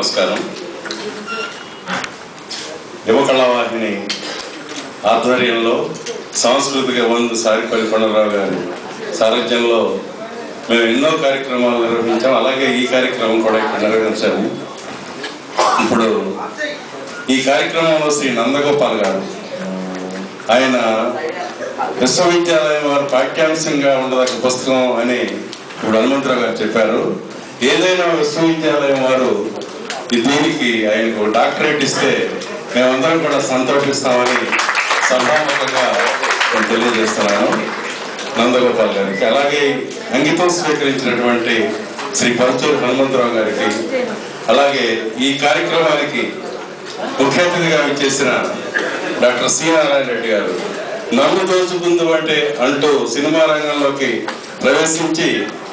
నమస్కారం. యువకళావాహిని ఆధ్వర్యంలో సాంస్కృతిక బంధు సారిపల్లి కొండలరావు గారి సారథ్యంలో మేము ఎన్నో కార్యక్రమాలు నిర్వహించాం. అలాగే ఈ కార్యక్రమం కూడా ఇక్కడ నిర్వహించాము. ఇప్పుడు ఈ కార్యక్రమంలో శ్రీ నందగోపాల్ గారు, ఆయన విశ్వవిద్యాలయం వారు పాఠ్యాంశంగా ఉండదగ్గ పుస్తకం అని ఇప్పుడు హనుమంతరావు గారు చెప్పారు. ఏదైనా విశ్వవిద్యాలయం వారు దీనికి ఆయనకు డాక్టరేట్ ఇస్తే మేమందరం కూడా సంతోషిస్తామని సభాముఖంగా నేను తెలియజేస్తున్నాను నందగోపాల్ గారికి. అలాగే అంకితం స్వీకరించినటువంటి శ్రీ పరచూరు హనుమంతరావు గారికి, అలాగే ఈ కార్యక్రమానికి ముఖ్య అతిథిగా విచ్చేసిన డాక్టర్ సి నారాయణ రెడ్డి గారు, నన్ను దోచుకుందు అంటే అంటూ సినిమా రంగంలోకి ప్రవేశించి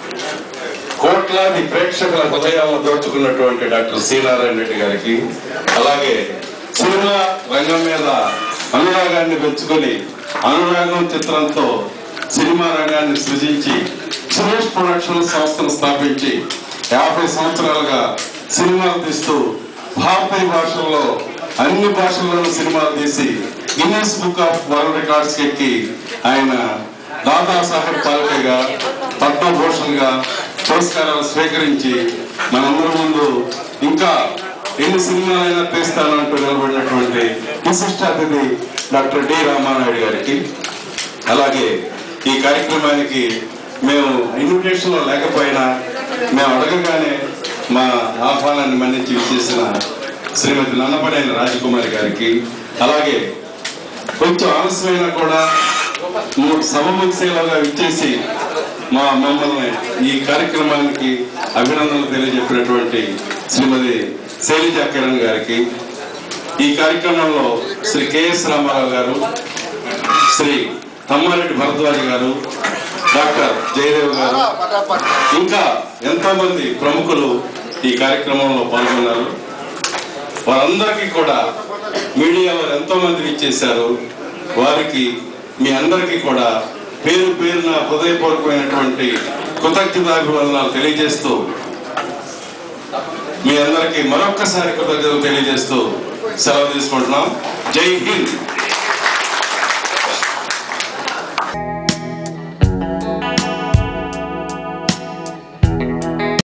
కోట్లాది ప్రేక్షకుల హృదయాలను దోచుకున్నటువంటి డాక్టర్ సి నారాయణ రెడ్డి గారికి, అలాగే సినిమా రంగం మీద అనురాగాన్ని పెంచుకొని అనురాగం చిత్రంతో సినిమా రంగాన్ని సృజించి సురేష్ ప్రొడక్షన్ సంస్థను స్థాపించి 50 సంవత్సరాలుగా సినిమాలు తీస్తూ భారతీయ భాషల్లో అన్ని భాషల్లోనూ సినిమాలు తీసి Guinness book of world records ఎక్కి ఆయన దాదాసాహెబ్ ఫాల్కేగా, పద్మభూషణ్ గా పురస్కారాలు స్వీకరించి మనందరి ముందు ఇంకా ఎన్ని సినిమాలైనా తీస్తానంటూ నిలబడినటువంటి విశిష్ట అతిథి డాక్టర్ డి రామానాయుడు గారికి, అలాగే ఈ కార్యక్రమానికి మేము ఇన్విటేషన్ లో లేకపోయినా మేము అడగగానే మా ఆహ్వానాన్ని మన్నించి విచ్చేసిన శ్రీమతి నన్నపనేని రాజకుమారి గారికి, అలాగే కొంచెం ఆలస్యమైనా కూడా సభ ముగిసేలాగా విచ్చేసి మమ్మల్ని ఈ కార్యక్రమానికి అభినందనలు తెలియజెప్పినటువంటి శ్రీమతి శైలజ కిరణ్ గారికి, ఈ కార్యక్రమంలో శ్రీ కెఎస్ రామారావు గారు, శ్రీ తమ్మారెడ్డి భరద్వాజ్ గారు, డాక్టర్ జయదేవ్ గారు, ఇంకా ఎంతో మంది ప్రముఖులు ఈ కార్యక్రమంలో పాల్గొన్నారు. వారందరికీ కూడా మీడియా వారు ఎంతో మంది ఇచ్చేశారు. వారికి మీ అందరికీ కూడా పేరు పేరున హృదయపూర్వకమైనటువంటి కృతజ్ఞతాభివందనాలు తెలియజేస్తూ మీ అందరికీ మరొక్కసారి కృతజ్ఞతలు తెలియజేస్తూ సెలవు తీసుకుంటున్నాం. జై హింద్.